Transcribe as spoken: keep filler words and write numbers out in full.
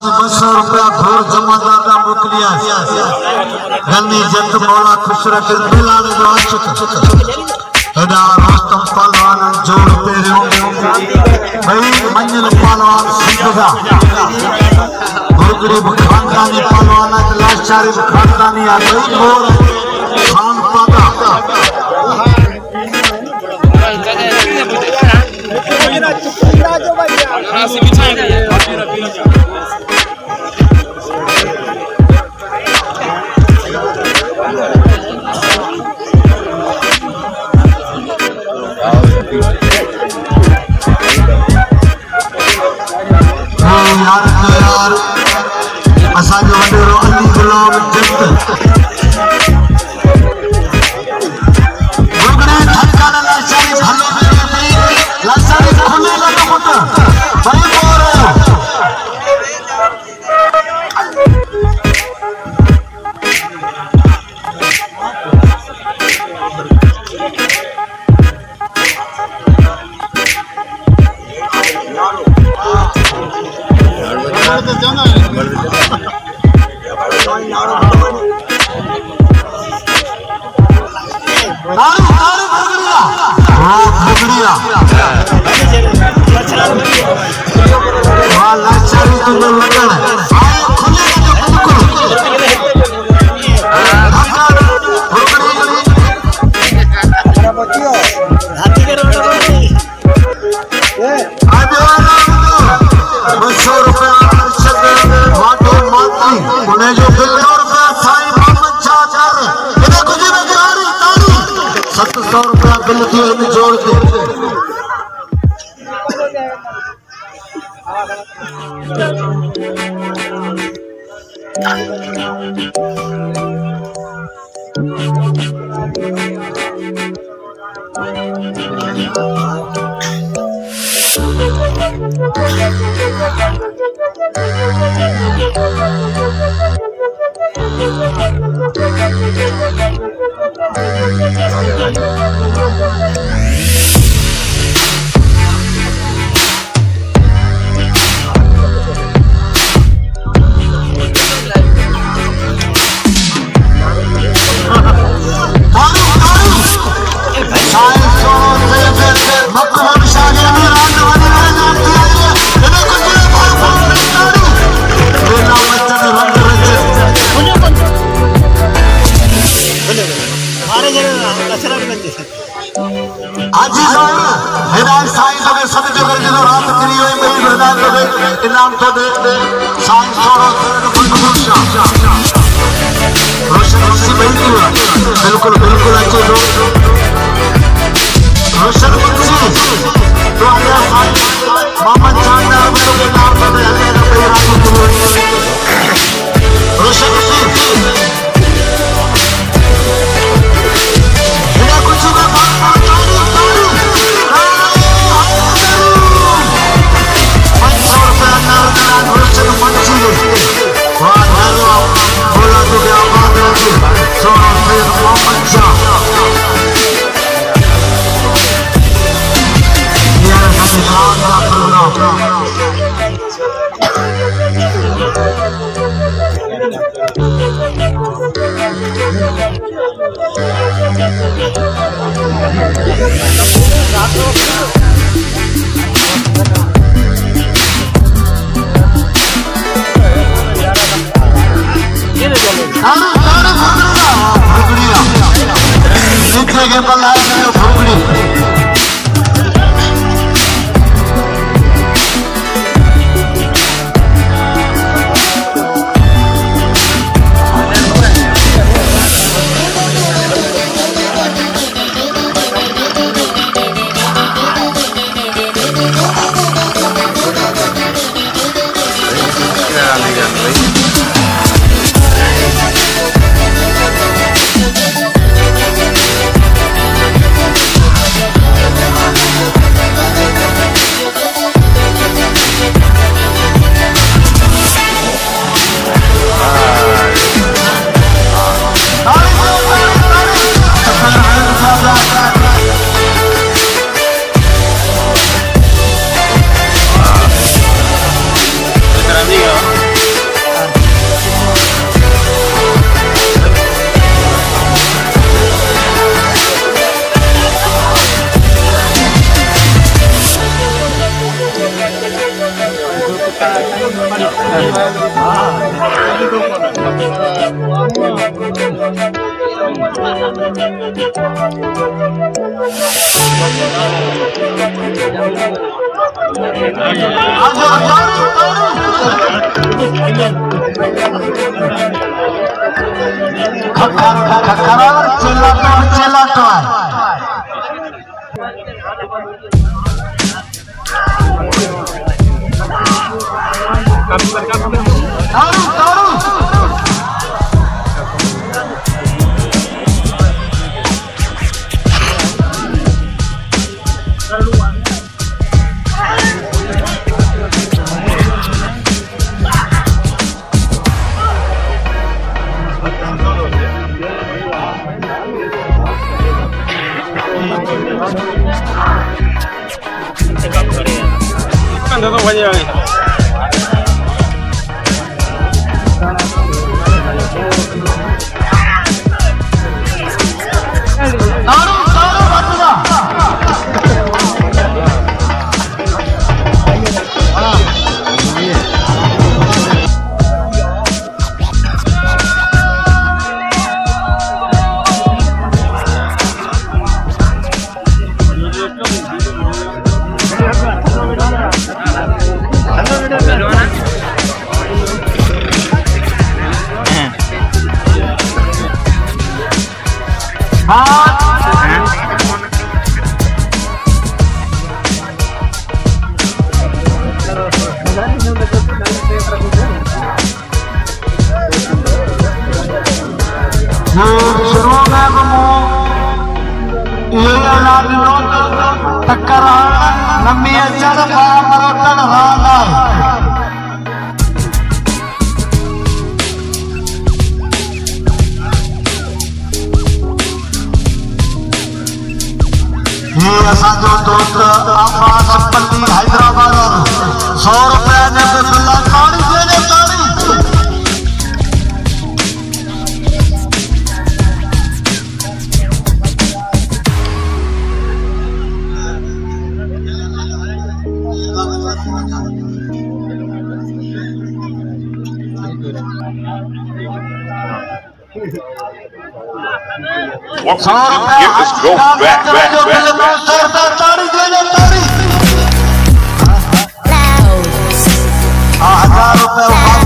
बसो रुपया घोर जमादार का मोकलिया गन्नी जत मौला खुश रखे दिलाड़ जो आशिक हेडा रोस्तम पहलवान जोड़ तेरे भाई मंजिल पहलवान सिद्धगा गुरगड़ी खानदानी पहलवान लाचारी खानदानी आ भाई घोर खान पागा यार यार असा जो वडेरो अली गुलाम जत गुरगड़े ठक्का लाचारी भलो में लाचारी खुले लगा पुट भाई बोर लाचारी तो लगन खुले बिल्कुल बसो रुपया उन्हें जो बिल्कुल रुपया साईं मोहम्मद चाचा इन्हें कुछ भी तारी तारी सत सौ रुपया बिल थी जोड़ के इनाम तो दे साइंस छोड़ो रोशन उसी बिल्कुल बिल्कुल बिल्कुल अच्छे लोग रोशन उसी तो आया साइंस मोहम्मद चांदा मेरे के नाम पर अल्लाह ने प्यारा को रोशन उसी बिना कुछ ना बात तारी तारी रोशन मंची वाह हेलो बोला तो क्या बात है सोना से मोहम्मद शाह ये हमें रात का प्रोग्राम के बल्ला फुगड़ी amigo. दोस्त अब्बास पल्ली हैदराबाद सौ रुपया ने बिल्ला ताड़ी देने ताड़ी सौ रुपया हजार रुपये